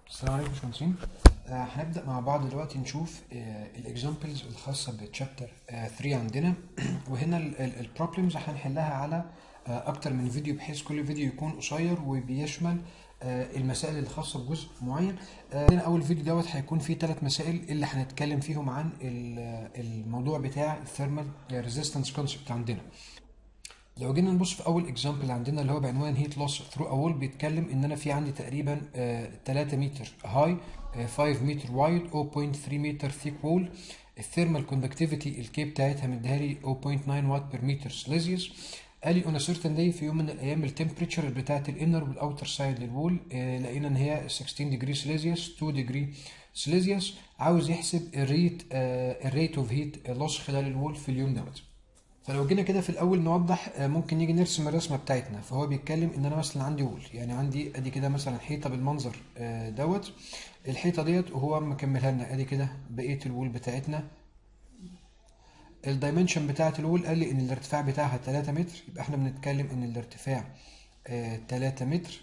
السلام عليكم باشمهندسين. هنبدأ مع بعض دلوقتي نشوف الاكزامبلز الخاصة بتشابتر 3 عندنا. وهنا البروبلمز هنحلها على أكتر من فيديو، بحيث كل فيديو يكون قصير وبيشمل المسائل الخاصة بجزء معين. هنا أول فيديو دوت هيكون فيه 3 مسائل اللي هنتكلم فيهم عن الموضوع بتاع الثيرمال ريزيستنس كونسبت عندنا. لو جينا نبص في اول اكزامبل عندنا اللي هو بعنوان هيت لوس ثرو ا وول، بيتكلم ان انا في عندي تقريبا 3 متر هاي، 5 متر وايد، 0.3 متر ثيك وول. الثيرمال كوندكتيفيتي الكي بتاعتها مديها لي 0.9 وات بير متر سليزيوس. قال لي اون سيرتن داي، في يوم من الايام التمبريتشر بتاعت الانر والاوتر سايد للوول لقينا ان هي 16 ديجري سليزيوس، 2 ديجري سليزيوس. عاوز يحسب الريت اوف هيت لوس خلال الوول في اليوم دوت. فلو جينا كده في الاول نوضح، ممكن نيجي نرسم الرسمه بتاعتنا. فهو بيتكلم ان انا مثلا عندي وول، يعني عندي ادي كده مثلا حيطه بالمنظر دوت. الحيطه ديت وهو مكملها لنا ادي كده بقيه الوول بتاعتنا. الدايمنشن بتاعت الوول قال لي ان الارتفاع بتاعها 3 متر، يبقى احنا بنتكلم ان الارتفاع 3 متر.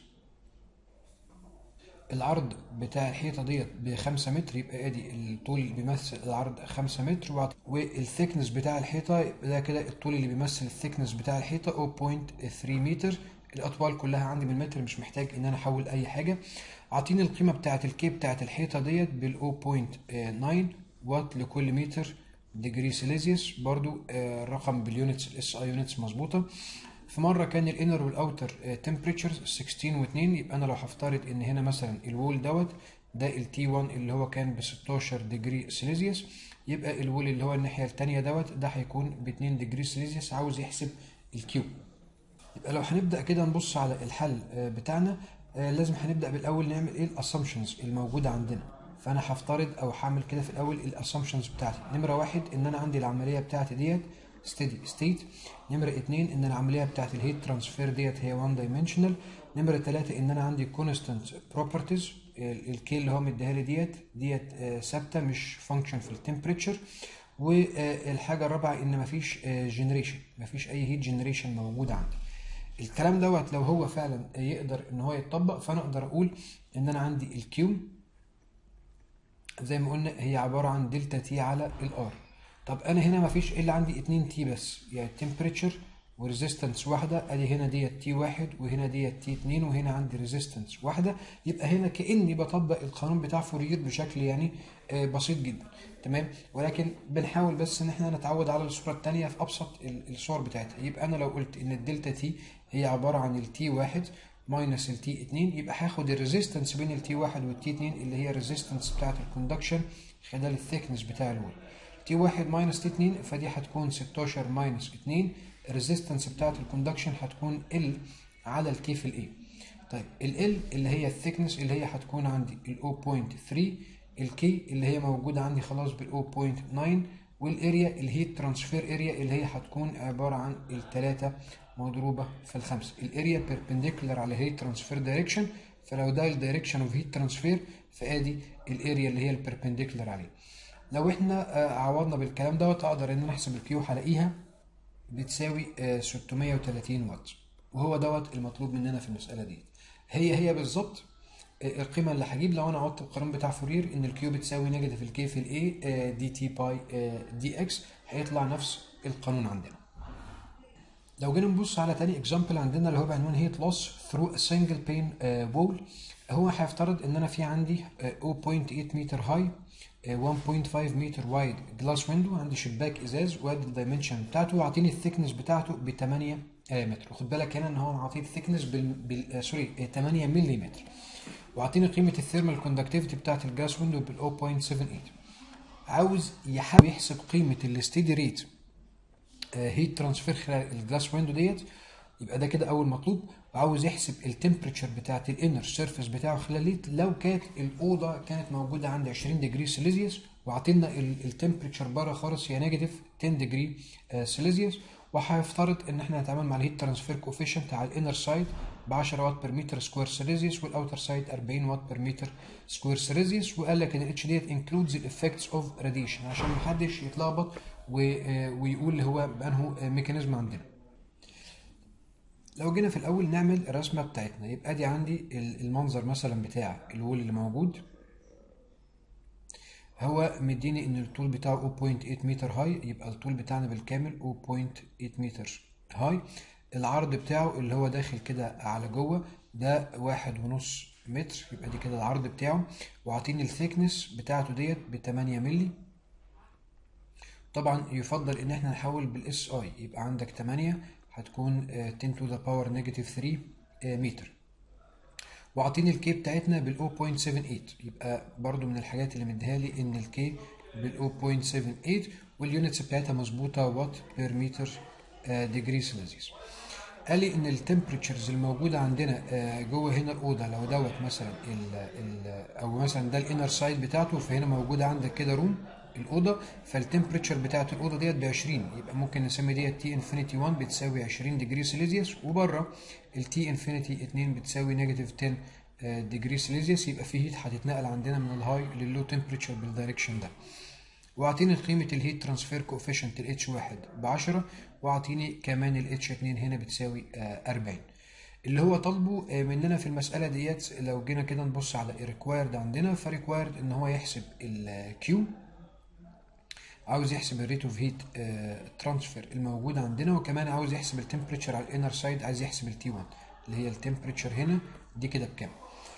العرض بتاع الحيطه ديت ب5 متر، يبقى ادي الطول اللي بيمثل العرض 5 متر، والثيكنس بتاع الحيطه يبقى ده كده الطول اللي بيمثل الثيكنس بتاع الحيطه 0.3 متر. الاطوال كلها عندي بالمتر، مش محتاج ان انا احول اي حاجه. عاطيني القيمه بتاعه الكي بتاعه الحيطه ديت بال 0.9 وات لكل متر ديجري سيليزيوس. برضو الرقم باليونتس، الاس اي يونتس مظبوطه. في مره كان الانر والاوتر تمبريتشرز 16 و2، يبقى انا لو هفترض ان هنا مثلا الوول دوت ده التي 1 اللي هو كان ب 16 ديجري سيليزيوس، يبقى الوول اللي هو الناحيه الثانيه دوت ده هيكون ب 2 ديجري سيليزيوس. عاوز يحسب الكيو. يبقى لو هنبدا كده نبص على الحل بتاعنا، لازم هنبدا بالاول نعمل ايه الاسامبشنز الموجوده عندنا. فانا هفترض او هعمل كده في الاول الاسامبشنز بتاعتي. نمره واحد ان انا عندي العمليه بتاعتي ديت ستيدي ستيت. نمره اتنين ان العمليه بتاعت الهيت ترانسفير ديت هي 1 دايمنشنال. نمره تلاته ان انا عندي كونستانت بروبرتيز، الكي اللي هو مديها لي ديت ثابته، مش فانكشن في التمبريتشر. والحاجه الرابعه ان مفيش جنريشن، مفيش اي هيت جنريشن موجوده عندي. الكلام دوت لو هو فعلا يقدر ان هو يتطبق، فانا اقدر اقول ان انا عندي الكيو زي ما قلنا هي عباره عن دلتا تي على الار. طب انا هنا مفيش الا عندي 2 تي بس، يعني تمبريتشر وريزيستنس واحده. ادي هنا ديت تي واحد، وهنا ديت تي 2، وهنا عندي ريزيستنس واحده. يبقى هنا كاني بطبق القانون بتاع فورير بشكل يعني بسيط جدا. تمام. ولكن بنحاول بس ان احنا نتعود على الصوره الثانيه في ابسط الصور بتاعتها. يبقى انا لو قلت ان الدلتا تي هي عباره عن التي واحد ماينس التي 2، يبقى هاخد الريزيستنس بين التي 1 والتي 2 اللي هي الريزيستنس بتاعت الكوندكشن خلال الثيكنس بتاع الوول. تي 1 ماينس تي 2 فدي هتكون 16 ماينس 2. الريزيستنس بتاعت الكوندكشن هتكون ال على الكي في الاي. طيب ال اللي هي الثيكنس اللي هي هتكون عندي ال 0.3، الكي اللي هي موجوده عندي خلاص بال 0.9، والاريا الهيت ترانسفير اريا اللي هي هتكون عباره عن الثلاثه مضروبه في الخمسه. الاريا بيربنديكولار على هيت ترانسفير دايركشن، فلو ده الدايركشن اوف هيت ترانسفير فادي الاريا اللي هي البيربنديكولار عليه. لو احنا عوضنا بالكلام دوت اقدر ان انا احسب الكيو، هلاقيها بتساوي 630 واط، وهو دوت المطلوب مننا في المساله دي. هي بالظبط القيمه اللي هجيب لو انا عوضت القانون بتاع فورير ان الكيو بتساوي نيجاتيف الكي في الاي دي تي باي دي اكس، هيطلع نفس القانون عندنا. لو جينا نبص على تاني اكزامبل عندنا اللي هو بعنوان هيت لوس ثرو ا سنجل بين وول. هو هيفترض ان انا في عندي 0.8 متر هاي، 1.5 متر وايد جلاس ويندو، عندي شباك ازاز، وادي الدايمنشن بتاعته، وعطيني الثيكنس بتاعته ب 8 متر. وخد بالك هنا ان هو عاطيه الثيكنس سوري 8 ملم، وعطيني قيمه الثيرمال كوندكتيفيتي بتاعت الجلاس ويندو بال 0.78. عاوز يحاول يحسب قيمه الستيدي ريت هيت ترانسفير خلال الجلاس ويندو ديت. يبقى ده كده اول مطلوب. وعاوز يحسب التمبريتشر بتاعت الانر سيرفيس بتاعه خلال الليت لو كانت الاوضه كانت موجوده عند 20 ديجري سيليزيوس، وعطينا التمبريتشر بره خالص هي نيجاتيف 10 ديجري سيليزيوس. وهيفترض ان احنا هنتعامل مع الهيت ترانسفير كوفيشنت على الانر سايد ب 10 واط بير متر سكوير سيليزيوس، والاوتر سايد 40 واط بير متر سكوير سيليزيوس. وقال لك ان الاتش ديت انكلودز الايفكتس اوف راديشن عشان محدش يتلخبط ويقول هو بانه ميكانيزم عندنا. لو جينا في الاول نعمل الرسمه بتاعتنا، يبقى دي عندي المنظر مثلا بتاع الوول اللي موجود، هو مديني ان الطول بتاعه 0.8 متر هاي، يبقى الطول بتاعنا بالكامل 0.8 متر هاي. العرض بتاعه اللي هو داخل كده على جوه ده 1.5 متر، يبقى دي كده العرض بتاعه. وعاطيني الثيكنس بتاعته ديت ب8 مللي. طبعا يفضل ان احنا نحول بالاس اي، يبقى عندك 8 هتكون 10 to the power negative 3 متر. وعاطيني الكي بتاعتنا بال 0.78، يبقى برضو من الحاجات اللي مديها لي ان الكي بال 0.78، واليونتس بتاعتها مظبوطه وات بير متر ديجري سيلسيوس. قال لي ان التمبريتشرز الموجوده عندنا جوه هنا الاوضه، لو دوت مثلا او مثلا ده الانر سايد بتاعته، فهنا موجوده عندك كده روم الاوضه، فالتمبريتشر بتاعت الاوضه ديت ب 20، يبقى ممكن نسمي ديت تي انفينيتي 1 بتساوي 20 ديجري سيلسيوس، وبره التي انفينيتي 2 بتساوي نيجاتيف 10 ديجري سيلسيوس. يبقى في هيت هتتنقل عندنا من الهاي لللو تمبريتشر بالدايركشن ده. واعطيني قيمة الهيت ترانسفير كوفيشنت ال H1 ب10، واعطيني كمان ال H2 هنا بتساوي 40. اللي هو طالبه مننا في المسألة ديت، لو جينا كده نبص على ريكوايرد عندنا، فريكوايرد ان هو يحسب الكيو، عاوز يحسب الريت اوف هيت ترانسفير الموجود عندنا، وكمان عاوز يحسب التمبريتشر على الانر سايد، عايز يحسب التي 1 اللي هي التمبريتشر هنا دي كده بكام.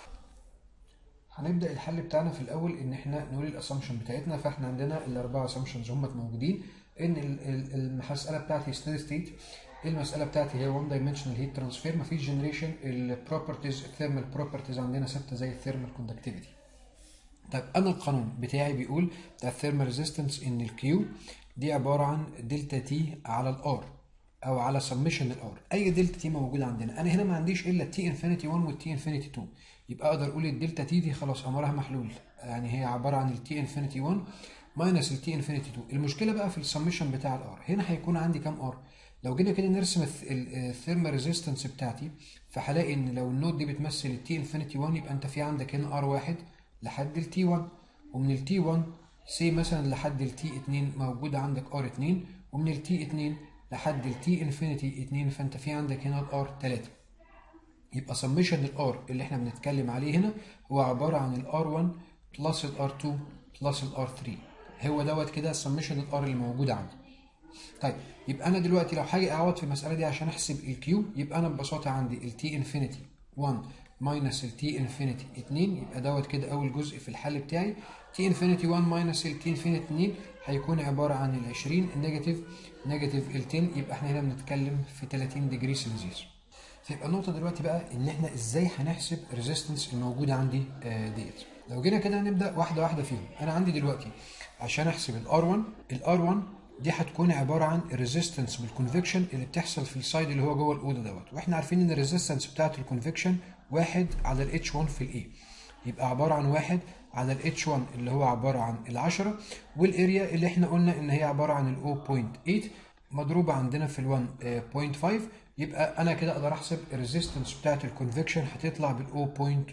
هنبدأ الحل بتاعنا في الأول إن إحنا نقول الأسامبشن بتاعتنا. فإحنا عندنا الأربعة أسامبشنز هم موجودين. إن المسألة بتاعتي ستيدي ستيت، المسألة بتاعتي هي 1 دايمنشنال هيت ترانسفير، مفيش جنريشن، البروبرتيز الثيرمال بروبرتيز عندنا ثابتة زي الثيرمال كوندكتيفيتي. طيب أنا القانون بتاعي بيقول بتاع الثيرمال ريزيستنس إن الكيو دي عبارة عن دلتا تي على الآر، او على سمشن الار. اي دلتا تي موجوده عندنا، انا هنا ما عنديش الا التي انفينيتي 1 والتي انفينيتي 2، يبقى اقدر اقول الدلتا تي دي خلاص امرها محلول، يعني هي عباره عن التي انفينيتي 1 ماينس التي انفينيتي 2. المشكله بقى في السمشن بتاع الار، هنا هيكون عندي كام ار؟ لو جينا كده نرسم الثيرمال ريزيستنس بتاعتي، فهلاقي ان لو النود دي بتمثل التي انفينيتي 1، يبقى انت في عندك هنا ار واحد لحد التي 1، ومن التي 1 سي مثلا لحد التي 2 موجود عندك ار 2، ومن التي 2 لحد التي انفينيتي 2، فانت في عندك هنا الار 3. يبقى سمشن الار اللي احنا بنتكلم عليه هنا هو عباره عن الار 1 بلس الار 2 بلس الار 3، هو دوت كده سمشن الار اللي موجود عندي. طيب يبقى انا دلوقتي لو حاجه اعوض في المساله دي عشان احسب الكيو، يبقى انا ببساطه عندي التي انفينيتي 1 ماينس التي انفينيتي 2، يبقى دوت كده اول جزء في الحل بتاعي. تي انفينيتي 1 ماينس التي انفينيتي 2 هيكون عباره عن ال 20 نيجاتيف ال 10، يبقى احنا هنا بنتكلم في 30 ديجري سيلسيوس. فيبقى النقطه دلوقتي بقى ان احنا ازاي هنحسب الريزيستنس الموجوده عندي ديت. لو جينا كده هنبدا واحده واحده فيهم. انا عندي دلوقتي عشان احسب الار 1 دي هتكون عباره عن الريزيستنس بالكونفكشن اللي بتحصل في السايد اللي هو جوه الاوضه دوت، واحنا عارفين ان الريزيستنس بتاعت الكونفكشن 1 على الاتش 1 في الاي، يبقى عباره عن 1 على الاتش 1 اللي هو عباره عن ال10، والاريا اللي احنا قلنا ان هي عباره عن ال 0.8 مضروبه عندنا في ال 1.5، يبقى انا كده اقدر احسب الريزيستنس بتاعت الكونفكشن هتطلع بال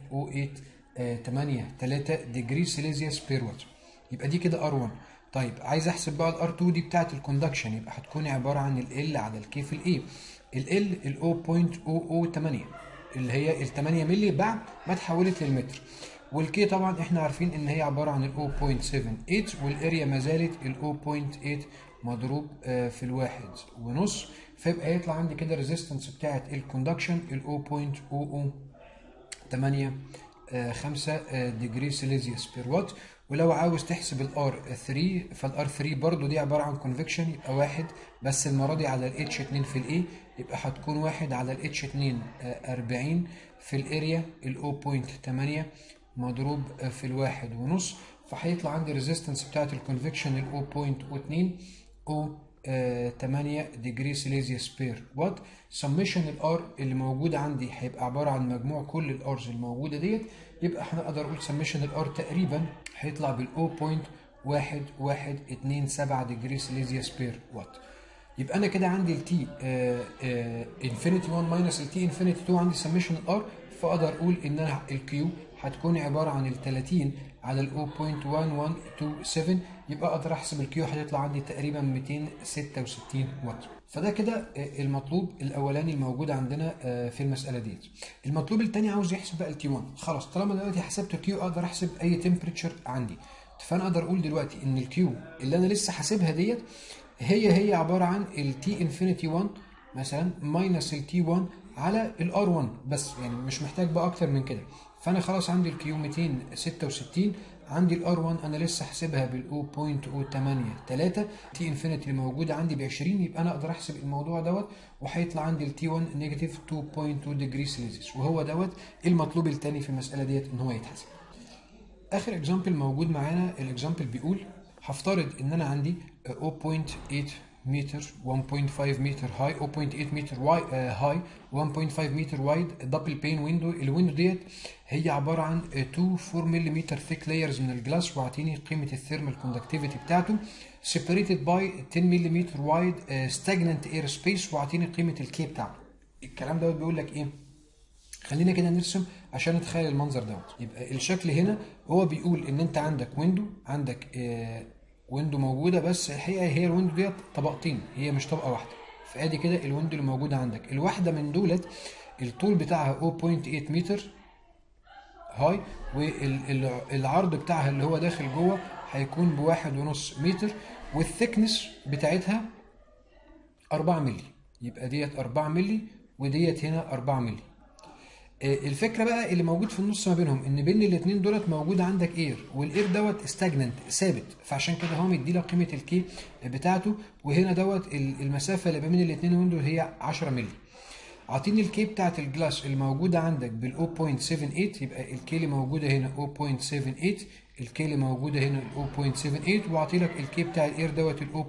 0.0883 ديجري سيلسيوس بير وات، يبقى دي كده ار1. طيب عايز احسب بقى الار 2 دي بتاعت الكوندكشن، يبقى هتكون عباره عن ال على الكي في الاي، ال 0.008 اللي هي ال 8 مللي بعد ما اتحولت للمتر، والكي طبعا احنا عارفين ان هي عباره عن ال 0.78، والاريا ما زالت ال 0.8 مضروب في الواحد ونص، فيبقى يطلع عندي كده الريزيستنس بتاعت الكوندكشن ال 0.085 ديجري سيلسيوس بير وات. ولو عاوز تحسب الار 3، فالار 3 برضو دي عباره عن كونفكشن، يبقى واحد بس المره دي على الاتش 2 في الاي، يبقى هتكون واحد على الاتش 2 40 في الاريا ال 0.8 مضروب في الواحد ونص، فهيطلع عندي الريزيستنس بتاعت الكونفكشن ال 0.02 او 8 ديجري سيلسيوس بير وات. سميشن الار اللي موجود عندي هيبقى عباره عن مجموع كل الارز الموجوده ديت، يبقى احنا نقدر نقول سميشن الار تقريبا هيطلع بال 0.1127 ديجري سيلسيوس بير وات. يبقى انا كده عندي التي انفينيتي 1 ماينس التي انفينيتي 2 عندي سميشن الار، فاقدر اقول ان انا الكيو هتكون عباره عن ال 30 على ال 0.1127، يبقى اقدر احسب الكيو هتطلع عندي تقريبا 266 وات. فده كده المطلوب الاولاني الموجود عندنا في المساله ديت. المطلوب الثاني عاوز يحسب بقى التي 1. خلاص طالما دلوقتي حسبت الكيو اقدر احسب اي تمبريتشر عندي. فانا اقدر اقول دلوقتي ان الكيو اللي انا لسه حاسبها ديت هي عباره عن التي انفينيتي 1 مثلا ماينس التي 1 على الار 1 بس، يعني مش محتاج بقى اكتر من كده. فانا خلاص عندي الكيو 266، عندي الار 1 انا لسه حاسبها بال 0.083 تي انفينيتي اللي موجوده عندي ب 20، يبقى انا اقدر احسب الموضوع دوت وهيطلع عندي التي 1 نيجاتيف 2.2 ديجري سيلسيوس، وهو دوت المطلوب الثاني في المساله ديت ان هو يتحسب. اخر اكزامبل موجود معانا، الاكزامبل بيقول هفترض ان انا عندي 0.8 متر 1.5 متر هاي 0.8 متر هاي 1.5 متر وايد دبل بين ويندو. الويندو ديت هي عباره عن 2 4 ملم ثيك لايرز من الجلاس، واعطيني قيمه الثيرمال كوندكتيفيتي بتاعته separated by 10 ملم وايد stagnant air space، واعطيني قيمه الكي بتاعته. الكلام دوت بيقول لك ايه؟ خلينا كده نرسم عشان نتخيل المنظر دوت. يبقى الشكل هنا هو بيقول ان انت عندك ويندو، عندك ويندو موجوده، بس الحقيقه هي الويندو ديت طبقتين، هي مش طبقه واحده. فادي كده الويندو اللي موجوده عندك، الواحده من دولت الطول بتاعها 0.8 متر هاي، والعرض بتاعها اللي هو داخل جوه هيكون ب1.5 متر، والثيكنس بتاعتها 4 مللي. يبقى ديت 4 مللي وديت هنا 4 مللي. الفكره بقى اللي موجود في النص ما بينهم ان بين الاثنين دولت موجود عندك اير، والاير دوت استاجننت ثابت، فعشان كده هو مدي لك قيمه الكي بتاعته. وهنا دوت المسافه اللي بين الاثنين ويندو هي 10 مللي. عاطيني الكي بتاعت الجلاس اللي موجوده عندك بال 0.78، يبقى الكي اللي موجوده هنا 0.78، الكي اللي موجوده هنا 0.78، وعاطي لك الكي بتاع الاير دوت ال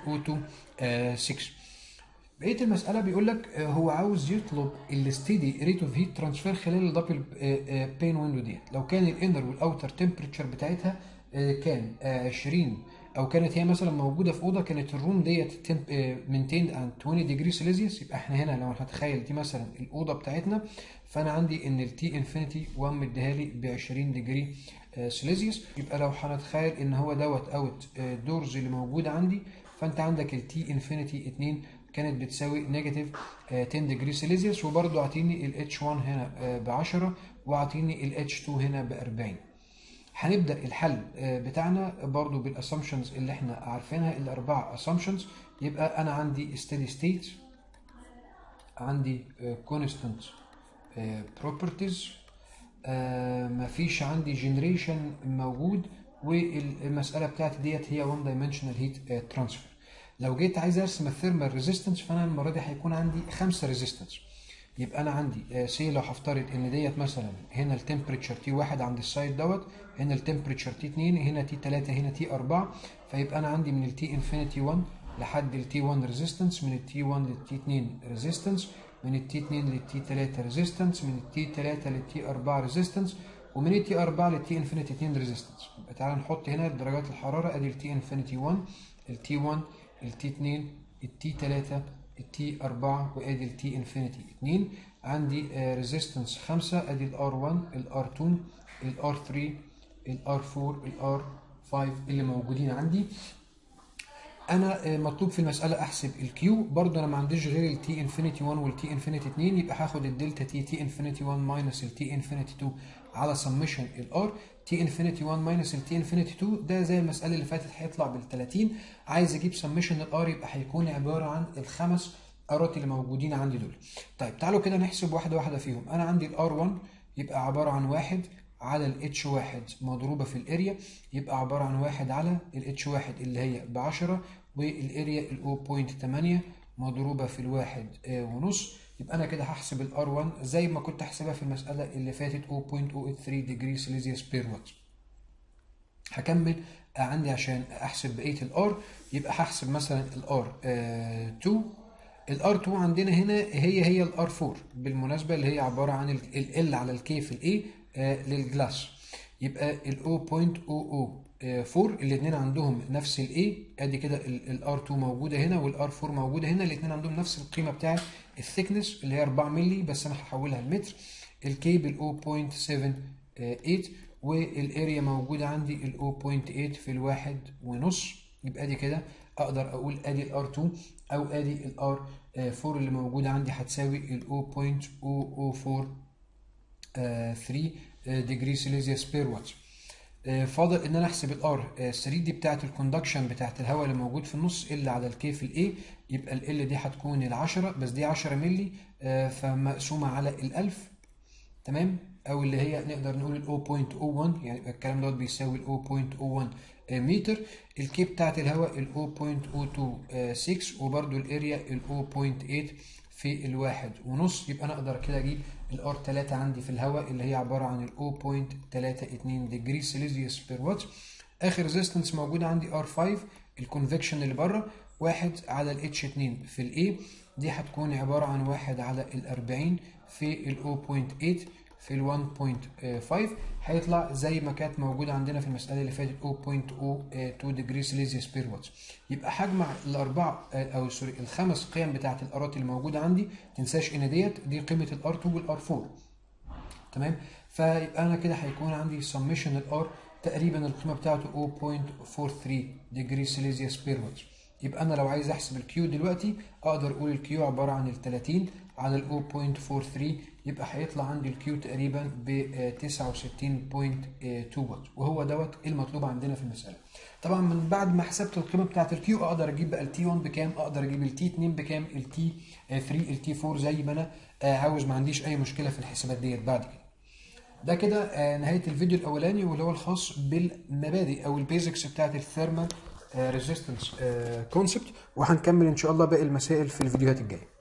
0.026. بقيه المساله بيقول لك هو عاوز يطلب الستيدي ريت اوف هيت ترانسفير خلال الدبل بين ويندو ديت. لو كان الانر والاوتر تمبريتشر بتاعتها كان 20، او كانت هي مثلا موجوده في اوضه كانت الروم ديت maintained at 20 ديجري سيلسيوس، يبقى احنا هنا لو هنتخيل دي مثلا الاوضه بتاعتنا، فانا عندي ان التي انفينيتي 1 مديها لي ب 20 ديجري سيلسيوس. يبقى لو هنتخيل ان هو دوت اوت دورز اللي موجوده عندي، فانت عندك التي انفينيتي 2 كانت بتساوي نيجاتيف 10 ديجري سيلسيوس، وبرضو اعطيني ال H1 هنا ب 10 واعطيني ال H2 هنا ب 40. هنبدا الحل بتاعنا برضو بالاسامبشنز اللي احنا عارفينها، الاربع اسامبشنز. يبقى انا عندي steady state، عندي constant properties، مفيش عندي generation موجود، والمساله بتاعتي ديت هي one dimensional heat transfer. لو جيت عايز ارسم الثيرمال ريزيستنس، فانا المره دي هيكون عندي 5 ريزيستنس. يبقى انا عندي سي لو هفترض ان ديت مثلا هنا التمبريتشر تي 1 عند السايد دوت، هنا التمبريتشر تي 2، هنا تي 3، هنا تي 4، فيبقى انا عندي من التي انفينيتي 1 لحد التي 1 ريزيستنس، من التي 1 للتي 2 ريزيستنس، من التي 2 للتي 3 ريزيستنس، من التي 3 للتي 4 ريزيستنس، ومن التي 4 للتي انفينيتي 2 ريزيستنس. يبقى تعالى نحط هنا درجات الحراره، ادي التي انفينيتي 1، التي 1، التي 2، التي 3، التي 4، وادي التي انفينيتي 2. عندي ريزيستنس 5، ادي الار 1، الار 2، الار 3، الار 4، الار 5 اللي موجودين عندي. انا مطلوب في المساله احسب الكيو، برضه انا ما عنديش غير التي انفينيتي 1 والتي انفينيتي 2، يبقى هاخد الدلتا تي انفينيتي 1 ماينس التي انفينيتي 2 على سمشن الار. تي انفينيتي 1 ماينس التي انفينيتي 2 ده زي المساله اللي فاتت هيطلع بال 30. عايز اجيب سمشن الار يبقى هيكون عباره عن الخمس ارات اللي موجودين عندي دول. طيب تعالوا كده نحسب واحده واحده فيهم. انا عندي الار 1 يبقى عباره عن 1 على ال H1 مضروبة في الاريا، يبقى عبارة عن 1 على ال H1 اللي هي ب10، والاريا ال 0.8 مضروبة في الواحد ونص. يبقى أنا كده هحسب ال R1 زي ما كنت هحسبها في المسألة اللي فاتت 0.083 ديجري سيليزيوس بير وات. هكمل عندي عشان أحسب بقية ال R، يبقى هحسب مثلا ال R2. ال R2 عندنا هنا هي ال R4 بالمناسبة، اللي هي عبارة عن ال L على ال K في ال A للجلاس. يبقى ال 0.004 الاثنين عندهم نفس ال A، ادي كده ال R2 موجودة هنا وال R4 موجودة هنا، الاثنين عندهم نفس القيمة بتاعت الثيكنس اللي هي 4 مللي، بس انا هحولها لمتر. ال K بال 0.78، والاريا موجودة عندي ال 0.8 في الواحد ونص. يبقى دي كده اقدر اقول ادي الار 2 او ادي الار 4 اللي موجوده عندي هتساوي ال 0.0043 ديجري سيليزيوس بير وات. فاضل ان انا احسب الار 3 دي بتاعه الكوندكشن بتاعه الهواء اللي موجود في النص ال على الكي في الاي، يبقى ال دي هتكون ال 10 بس دي 10 مللي فمقسومه على ال 1000 تمام، او اللي هي نقدر نقول ال 0.01 يعني الكلام دوت بيساوي ال 0.01 متر. الكي بتاعه الهواء ال 0.026 وبرده الاريا ال 0.8 في الواحد ونص، يبقى انا اقدر كده اجيب الار 3 عندي في الهواء اللي هي عباره عن ال 0.32 ديجري سيليزيوس بير وات. اخر ريزيستنس موجوده عندي ار 5 الكونفكشن اللي بره 1 على ال اتش 2 في الاي، دي هتكون عباره عن 1 على ال 40 في ال 0.8 في ال 1.5 هيطلع زي ما كانت موجوده عندنا في المساله اللي فاتت 0.02 ديجري سيليزيوس بير وات. يبقى هجمع الاربعه او سوري الخمس قيم بتاعه الارات اللي موجوده عندي، ما تنساش ان دي قيمه الار 2 والار 4 تمام. فيبقى انا كده هيكون عندي سميشن الار تقريبا القيمه بتاعته 0.43 ديجري سيليزيوس بير وات. يبقى انا لو عايز احسب الكيو دلوقتي اقدر اقول الكيو عباره عن ال 30 على ال 0.43، يبقى هيطلع عندي الكيو تقريبا ب 69.2 وات، وهو دوت المطلوب عندنا في المساله. طبعا من بعد ما حسبت القيمه بتاعه الكيو اقدر اجيب بقى التي 1 بكام، اقدر اجيب التي 2 بكام، التي 3 التي 4 زي ما انا عاوز، ما عنديش اي مشكله في الحسابات ديت بعد كده. ده كده نهايه الفيديو الاولاني واللي هو الخاص بالمبادئ او البيزكس بتاعه الثيرمال ريزيستنس كونسبت، وهنكمل ان شاء الله باقي المسائل في الفيديوهات الجايه.